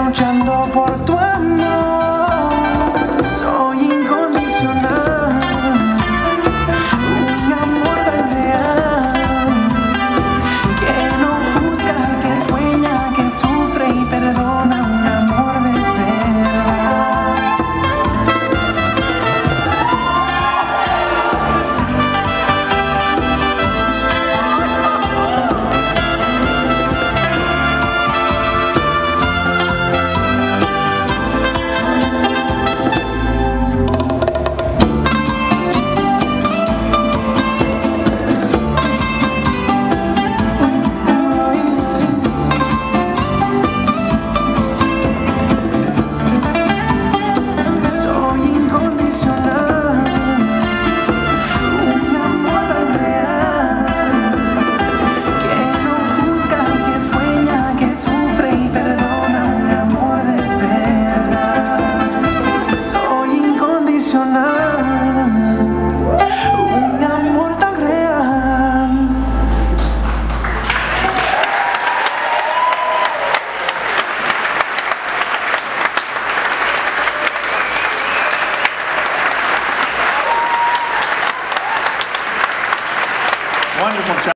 luchando por tu amor. Soy incondicional, un amor tan real, que no juzga, que sueña, que sufre y perdona, un amor de verdad. Un amor tan real. Wonderful job.